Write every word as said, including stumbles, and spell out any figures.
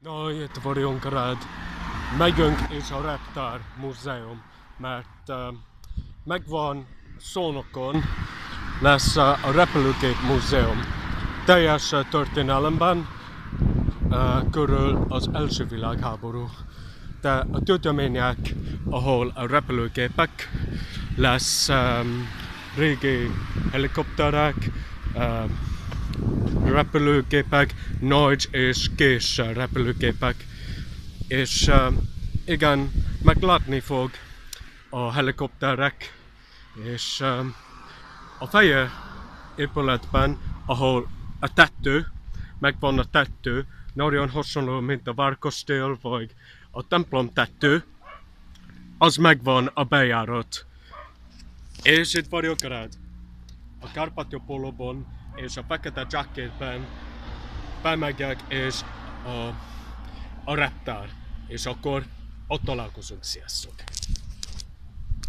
Na, itt vagyunk rád. Megyünk is a Reptár Múzeum, mert uh, megvan Szolnokon, lesz uh, a Repülőgép Múzeum. Teljes uh, történelemben uh, körül az első világháború. De a gyűjtemények, ahol a repülőgépek, lesz um, régi helikopterek, uh, repülőgépek, nagy és kis repülőgépek. És uh, igen, meglátni fog a helikopterek, és uh, a fehér épületben, ahol a tető, megvan a tető, nagyon hasonló, mint a Várkastély vagy a templom tető, az megvan a bejárat. És itt vagyok rád. A Kárpátia pólóban és a fekete jacketben bemegyek és a, a reptár. És akkor ott találkozunk. Sziasztok!